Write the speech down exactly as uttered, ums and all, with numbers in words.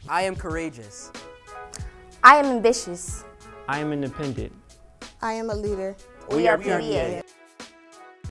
I am courageous. I am ambitious. I am independent. I am a leader. We, we are P V A.